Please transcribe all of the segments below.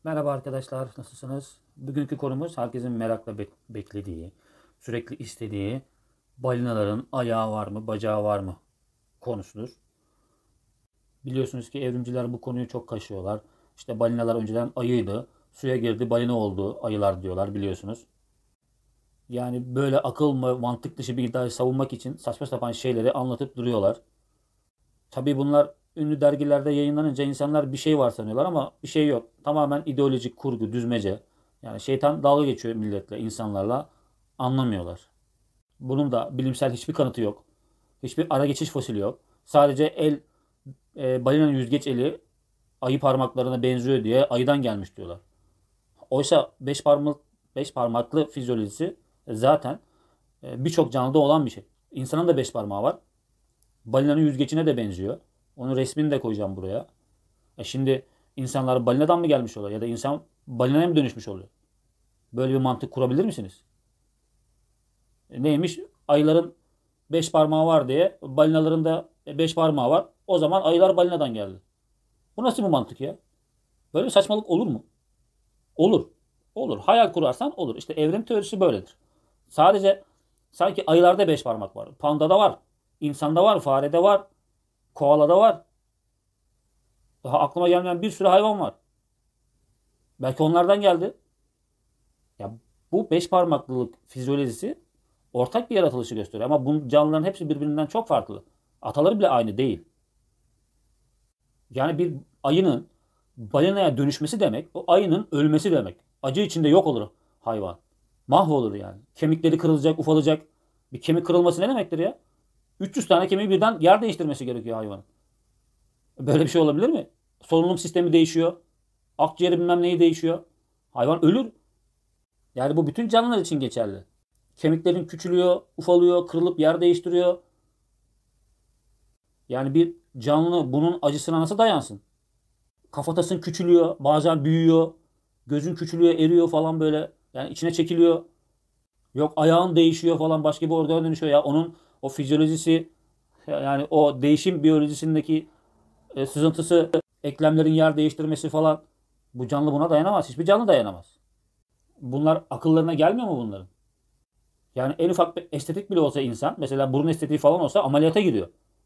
Merhaba arkadaşlar, nasılsınız? Bugünkü konumuz herkesin merakla beklediği, sürekli istediği balinaların ayağı var mı, bacağı var mı konusudur. Biliyorsunuz ki evrimciler bu konuyu çok kaşıyorlar. İşte balinalar önceden ayıydı, suya girdi, balina oldu ayılar diyorlar biliyorsunuz. Yani böyle akıl mı, mantık dışı bir iddiayı savunmak için saçma sapan şeyleri anlatıp duruyorlar. Tabii bunlar ünlü dergilerde yayınlanınca insanlar bir şey var sanıyorlar ama bir şey yok. Tamamen ideolojik kurgu, düzmece. Yani şeytan dalga geçiyor milletle, insanlarla. Anlamıyorlar. Bunun da bilimsel hiçbir kanıtı yok. Hiçbir ara geçiş fosili yok. Sadece balinanın yüzgeç eli ayı parmaklarına benziyor diye ayıdan gelmiş diyorlar. Oysa beş parmaklı fizyolojisi zaten birçok canlıda olan bir şey. İnsanın da beş parmağı var. Balinanın yüzgecine de benziyor. Onun resmini de koyacağım buraya. Şimdi insanlar balinadan mı gelmiş oluyor ya da insan balinaya mı dönüşmüş oluyor? Böyle bir mantık kurabilir misiniz? Neymiş? Ayıların beş parmağı var diye balinaların da beş parmağı var. O zaman ayılar balinadan geldi. Bu nasıl bir mantık ya? Böyle bir saçmalık olur mu? Olur. Olur. Hayal kurarsan olur. İşte evrim teorisi böyledir. Sadece sanki ayılarda beş parmak var. Pandada var. İnsanda var. Farede var. Koalada var. Daha aklıma gelmeyen bir sürü hayvan var. Belki onlardan geldi. Ya bu beş parmaklılık fizyolojisi ortak bir yaratılışı gösteriyor. Ama bu canlıların hepsi birbirinden çok farklı. Ataları bile aynı değil. Yani bir ayının balinaya dönüşmesi demek, o ayının ölmesi demek. Acı içinde yok olur hayvan. Mahvolur yani. Kemikleri kırılacak, ufalacak. Bir kemik kırılması ne demektir ya? 300 tane kemiği birden yer değiştirmesi gerekiyor hayvanın. Böyle bir şey olabilir mi? Solunum sistemi değişiyor. Akciğeri bilmem neyi değişiyor. Hayvan ölür. Yani bu bütün canlılar için geçerli. Kemiklerin küçülüyor, ufalıyor, kırılıp yer değiştiriyor. Yani bir canlı bunun acısına nasıl dayansın? Kafatasın küçülüyor, bazen büyüyor. Gözün küçülüyor, eriyor falan böyle. Yani içine çekiliyor. Yok ayağın değişiyor falan başka bir organa dönüşüyor ya. Onun o fizyolojisi yani o değişim biyolojisindeki sızıntısı, eklemlerin yer değiştirmesi falan. Bu canlı buna dayanamaz. Hiçbir canlı dayanamaz. Bunlar akıllarına gelmiyor mu bunların? Yani en ufak bir estetik bile olsa insan, mesela burun estetiği falan olsa ameliyata giriyor.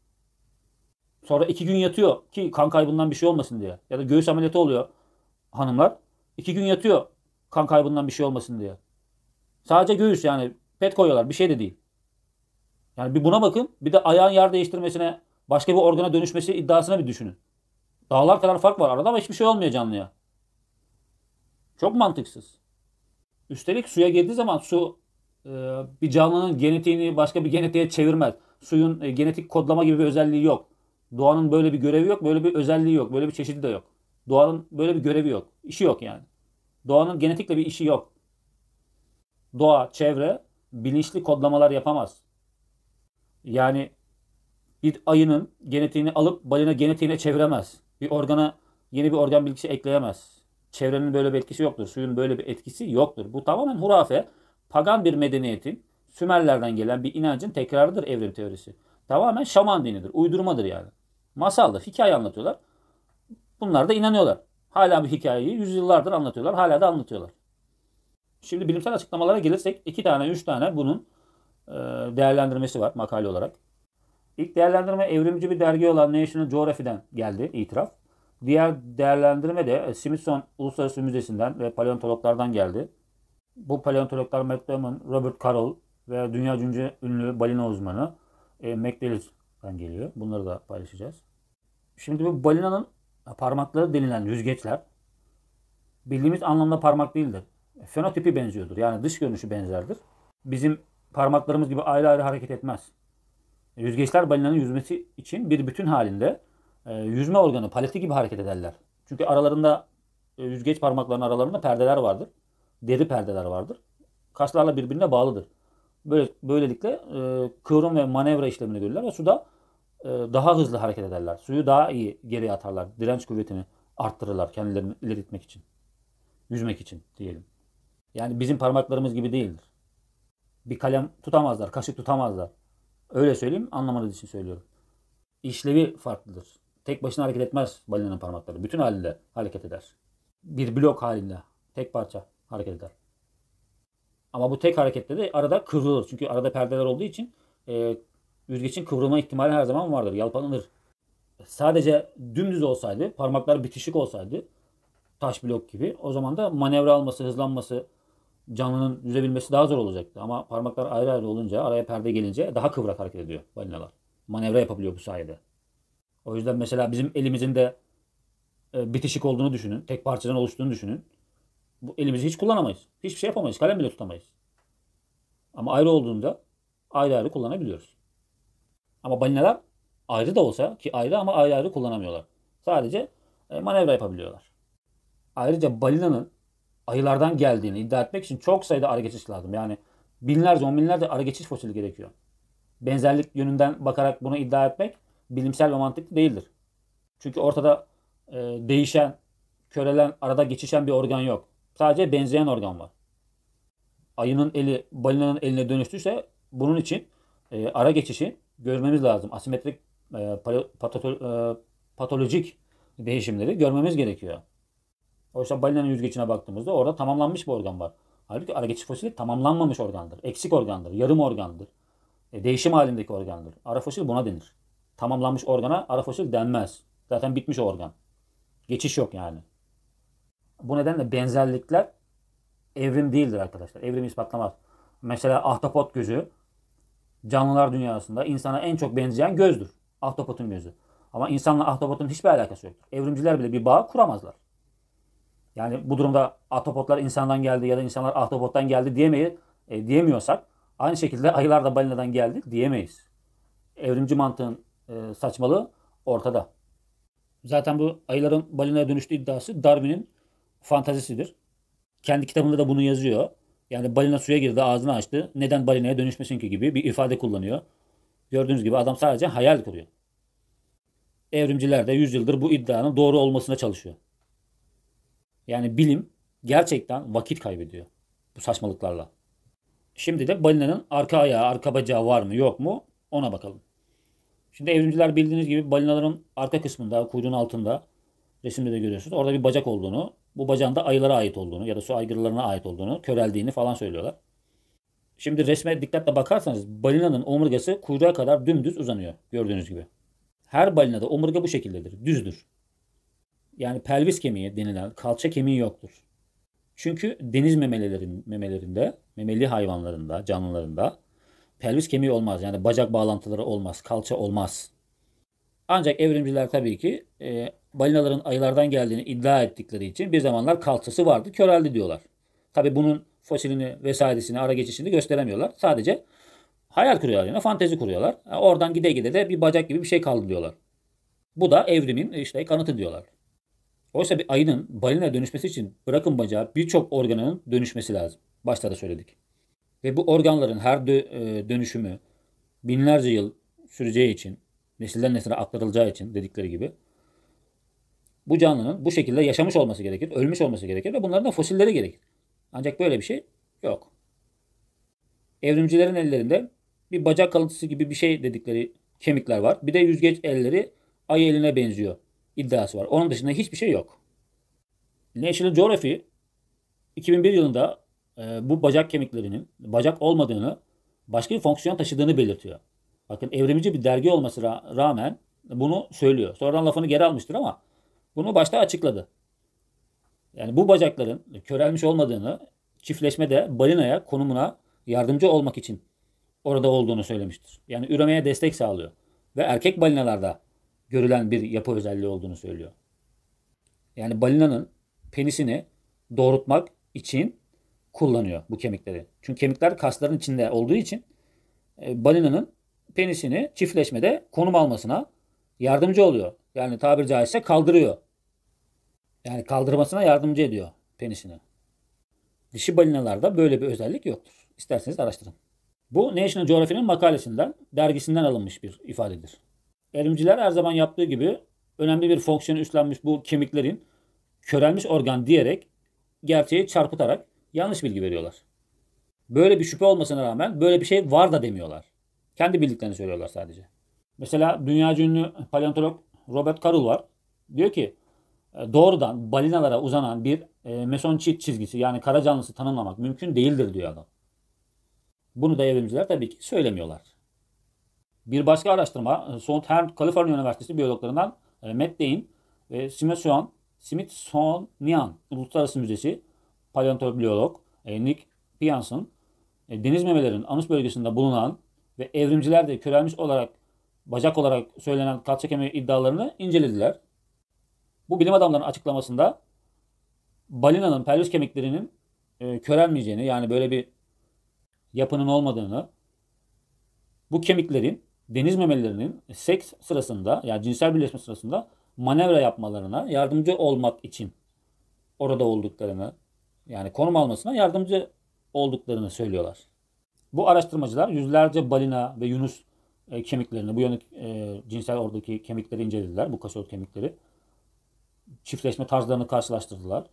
Sonra 2 gün yatıyor ki kan kaybından bir şey olmasın diye. Ya da göğüs ameliyatı oluyor hanımlar. 2 gün yatıyor kan kaybından bir şey olmasın diye. Sadece göğüs yani pet koyuyorlar bir şey de değil. Yani bir buna bakın bir de ayağın yer değiştirmesine başka bir organa dönüşmesi iddiasına bir düşünün. Dağlar kadar fark var arada ama hiçbir şey olmuyor canlıya. Çok mantıksız. Üstelik suya girdiği zaman su e, bir canlının genetiğini başka bir genetiğe çevirmez. Suyun genetik kodlama gibi bir özelliği yok. Doğanın böyle bir görevi yok, böyle bir özelliği yok, böyle bir çeşidi de yok. Doğanın böyle bir görevi yok. İşi yok yani. Doğanın genetikle bir işi yok. Doğa, çevre bilinçli kodlamalar yapamaz. Yani bir ayının genetiğini alıp balina genetiğine çeviremez. Bir organa yeni bir organ bilgisi ekleyemez. Çevrenin böyle bir etkisi yoktur. Suyun böyle bir etkisi yoktur. Bu tamamen hurafe. Pagan bir medeniyetin, Sümerlerden gelen bir inancın tekrarıdır evrim teorisi. Tamamen şaman dinidir. Uydurmadır yani. Masaldır. Hikaye anlatıyorlar. Bunlar da inanıyorlar. Hala bir hikayeyi yüzyıllardır anlatıyorlar. Hala da anlatıyorlar. Şimdi bilimsel açıklamalara gelirsek 2 tane 3 tane bunun e, değerlendirmesi var makale olarak. İlk değerlendirme evrimci bir dergi olan National Geographic'den geldi itiraf. Diğer değerlendirme de Smithson Uluslararası Müzesi'nden ve paleontologlardan geldi. Bu paleontologlar Matt Damon, Robert Carroll ve dünya ünlü balina uzmanı McDellis'ten geliyor. Bunları da paylaşacağız. Şimdi bu balinanın parmakları denilen yüzgeçler bildiğimiz anlamda parmak değildir. Fenotipi benziyordur. Yani dış görünüşü benzerdir. Bizim parmaklarımız gibi ayrı ayrı hareket etmez. Yüzgeçler balinanın yüzmesi için bir bütün halinde yüzme organı, paleti gibi hareket ederler. Çünkü aralarında yüzgeç parmaklarının aralarında perdeler vardır. Deri perdeler vardır. Kaslarla birbirine bağlıdır. Böylelikle kıvrım ve manevra işlemini görürler ve suda daha hızlı hareket ederler. Suyu daha iyi geriye atarlar. Direnç kuvvetini arttırırlar kendilerini ileri itmek için. Yüzmek için diyelim. Yani bizim parmaklarımız gibi değildir. Bir kalem tutamazlar, kaşık tutamazlar. Öyle söyleyeyim, anlamanız için söylüyorum. İşlevi farklıdır. Tek başına hareket etmez balinanın parmakları. Bütün halinde hareket eder. Bir blok halinde. Tek parça hareket eder. Ama bu tek harekette de arada kıvrılır. Çünkü arada perdeler olduğu için yüzgecin kıvrılma ihtimali her zaman vardır. Yalpalanır. Sadece dümdüz olsaydı, parmaklar bitişik olsaydı taş blok gibi, o zaman da manevra alması, hızlanması, canlının yüzebilmesi daha zor olacaktı. Ama parmaklar ayrı ayrı olunca, araya perde gelince daha kıvrak hareket ediyor balinalar. Manevra yapabiliyor bu sayede. O yüzden mesela bizim elimizin de bitişik olduğunu düşünün. Tek parçadan oluştuğunu düşünün. Bu elimizi hiç kullanamayız. Hiçbir şey yapamayız. Kalem bile tutamayız. Ama ayrı olduğunda ayrı ayrı kullanabiliyoruz. Ama balinalar ayrı da olsa, ki ayrı ama ayrı ayrı kullanamıyorlar. Sadece manevra yapabiliyorlar. Ayrıca balinanın ayılardan geldiğini iddia etmek için çok sayıda arı geçiş lazım. Yani binlerce, on binlerce arı geçiş fosili gerekiyor. Benzerlik yönünden bakarak bunu iddia etmek bilimsel ve mantıklı değildir. Çünkü ortada değişen, körelen, arada geçişen bir organ yok. Sadece benzeyen organ var. Ayının eli balinanın eline dönüştüyse bunun için ara geçişi görmemiz lazım. Asimetrik patolojik değişimleri görmemiz gerekiyor. Oysa balinanın yüzgecine baktığımızda orada tamamlanmış bir organ var. Halbuki ara geçiş fosili tamamlanmamış organdır. Eksik organdır. Yarım organdır. Değişim halindeki organdır. Ara fosil buna denir. Tamamlanmış organa ara fosil denmez. Zaten bitmiş o organ. Geçiş yok yani. Bu nedenle benzerlikler evrim değildir arkadaşlar. Evrimi ispatlamaz. Mesela ahtapot gözü canlılar dünyasında insana en çok benzeyen gözdür. Ahtapotun gözü. Ama insanla ahtapotun hiçbir alakası yoktur. Evrimciler bile bir bağ kuramazlar. Yani bu durumda ahtapotlar insandan geldi ya da insanlar ahtapottan geldi diyemiyorsak aynı şekilde ayılar da balinadan geldi diyemeyiz. Evrimci mantığın saçmalığı ortada. Zaten bu ayıların balinaya dönüştüğü iddiası Darwin'in fantazisidir. Kendi kitabında da bunu yazıyor. Yani balina suya girdi, ağzını açtı. Neden balinaya dönüşmesin ki gibi bir ifade kullanıyor. Gördüğünüz gibi adam sadece hayal kuruyor. Evrimciler de 100 yıldır bu iddianın doğru olmasına çalışıyor. Yani bilim gerçekten vakit kaybediyor bu saçmalıklarla. Şimdi de balinanın arka ayağı, arka bacağı var mı yok mu ona bakalım. Şimdi evrimciler bildiğiniz gibi balinaların arka kısmında, kuyruğun altında resimde de görüyorsunuz. Orada bir bacak olduğunu, bu bacağın da ayılara ait olduğunu ya da su aygırlarına ait olduğunu, köreldiğini falan söylüyorlar. Şimdi resme dikkatle bakarsanız balinanın omurgası kuyruğa kadar dümdüz uzanıyor gördüğünüz gibi. Her balinada omurga bu şekildedir, düzdür. Yani pelvis kemiği denilen kalça kemiği yoktur. Çünkü deniz memelerinde, memeli hayvanlarında, canlılarında pelvis kemiği olmaz. Yani bacak bağlantıları olmaz, kalça olmaz. Ancak evrimciler tabii ki balinaların ayılardan geldiğini iddia ettikleri için bir zamanlar kalçası vardı, köreldi diyorlar. Tabii bunun fosilini vesairesini, ara geçişini gösteremiyorlar. Sadece hayal kuruyorlar yine, fantezi kuruyorlar. Oradan gide gide de bir bacak gibi bir şey kaldı diyorlar. Bu da evrimin işte kanıtı diyorlar. Oysa bir ayının balinaya dönüşmesi için bırakın bacağı birçok organının dönüşmesi lazım. Başta da söyledik. Ve bu organların her dönüşümü binlerce yıl süreceği için, nesilden nesile aktarılacağı için dedikleri gibi bu canlının bu şekilde yaşamış olması gerekir, ölmüş olması gerekir ve bunların da fosilleri gerekir. Ancak böyle bir şey yok. Evrimcilerin ellerinde bir bacak kalıntısı gibi bir şey dedikleri kemikler var. Bir de yüzgeç elleri ayı eline benziyor iddiası var. Onun dışında hiçbir şey yok. National Geographic 2001 yılında bu bacak kemiklerinin bacak olmadığını, başka bir fonksiyon taşıdığını belirtiyor. Bakın evrimci bir dergi olmasına rağmen bunu söylüyor. Sonradan lafını geri almıştır ama bunu başta açıkladı. Yani bu bacakların körelmiş olmadığını, çiftleşmede balinaya konumuna yardımcı olmak için orada olduğunu söylemiştir. Yani üremeye destek sağlıyor. Ve erkek balinalarda görülen bir yapı özelliği olduğunu söylüyor. Yani balinanın penisini doğrultmak için kullanıyor bu kemikleri. Çünkü kemikler kasların içinde olduğu için balinanın penisini çiftleşmede konum almasına yardımcı oluyor. Yani tabiri caizse kaldırıyor. Yani kaldırmasına yardımcı ediyor penisini. Dişi balinalarda böyle bir özellik yoktur. İsterseniz araştırın. Bu National Geographic'in makalesinden, dergisinden alınmış bir ifadedir. Evrimciler her zaman yaptığı gibi önemli bir fonksiyonu üstlenmiş bu kemiklerin körelmiş organ diyerek gerçeği çarpıtarak yanlış bilgi veriyorlar. Böyle bir şüphe olmasına rağmen böyle bir şey var da demiyorlar. Kendi bildiklerini söylüyorlar sadece. Mesela dünyaca ünlü paleontolog Robert Carroll var. Diyor ki doğrudan balinalara uzanan bir meson-çit çizgisi yani kara canlısı tanımlamak mümkün değildir diyor adam. Bunu da evrimciler tabii ki söylemiyorlar. Bir başka araştırma Southern California Üniversitesi biyologlarından Matt Dean ve Smithsonian Uluslararası Müzesi paleontolog Nick Pianson deniz memelerinin anus bölgesinde bulunan ve evrimciler de körelmiş olarak bacak olarak söylenen kalça kemiği iddialarını incelediler. Bu bilim adamlarının açıklamasında balinanın pelvis kemiklerinin körelmeyeceğini yani böyle bir yapının olmadığını, bu kemiklerin deniz memelilerinin seks sırasında yani cinsel birleşme sırasında manevra yapmalarına yardımcı olmak için orada olduklarını yani konum almasına yardımcı olduklarını söylüyorlar. Bu araştırmacılar yüzlerce balina ve yunus kemiklerini, bu yönlük cinsel oradaki kemikleri incelediler, bu kaşot kemikleri. Çiftleşme tarzlarını karşılaştırdılar.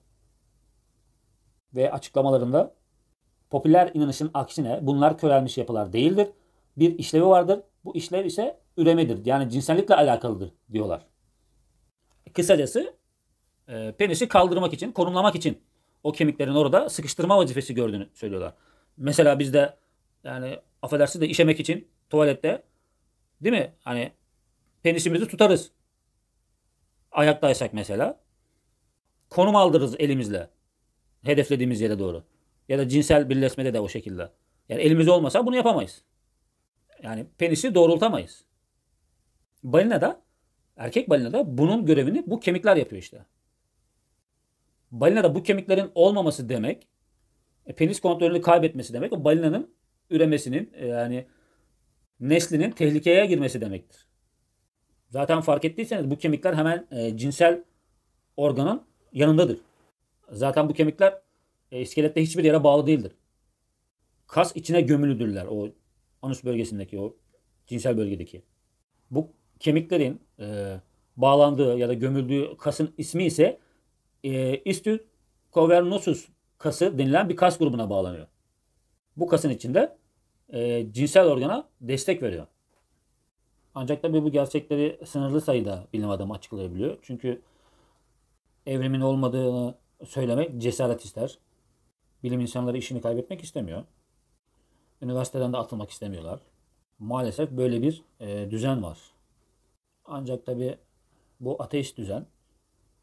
Ve açıklamalarında popüler inanışın aksine bunlar körelmiş yapılar değildir. Bir işlevi vardır. Bu işlev ise üremedir. Yani cinsellikle alakalıdır diyorlar. Kısacası penisi kaldırmak için, konumlamak için o kemiklerin orada sıkıştırma vazifesi gördüğünü söylüyorlar. Mesela bizde yani affedersiniz de işemek için tuvalette değil mi? Hani penisimizi tutarız. Ayaktaysak mesela. Konum aldırırız elimizle. Hedeflediğimiz yere doğru. Ya da cinsel birleşmede de o şekilde. Yani elimiz olmasa bunu yapamayız. Yani penisi doğrultamayız. Balinada, erkek balinada bunun görevini bu kemikler yapıyor işte. Balinada bu kemiklerin olmaması demek, penis kontrolünü kaybetmesi demek, o balinanın üremesinin yani neslinin tehlikeye girmesi demektir. Zaten fark ettiyseniz bu kemikler hemen cinsel organın yanındadır. Zaten bu kemikler iskelette hiçbir yere bağlı değildir. Kas içine gömülüdürler o anus bölgesindeki o cinsel bölgedeki. Bu kemiklerin bağlandığı ya da gömüldüğü kasın ismi ise ischius cavernosus kası denilen bir kas grubuna bağlanıyor. Bu kasın içinde cinsel organa destek veriyor. Ancak tabii bu gerçekleri sınırlı sayıda bilim adamı açıklayabiliyor. Çünkü evrimin olmadığını söylemek cesaret ister. Bilim insanları işini kaybetmek istemiyor. Üniversiteden de atılmak istemiyorlar. Maalesef böyle bir düzen var. Ancak tabii bu ateist düzen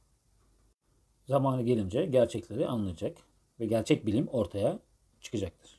zamanı gelince gerçekleri anlayacak ve gerçek bilim ortaya çıkacaktır.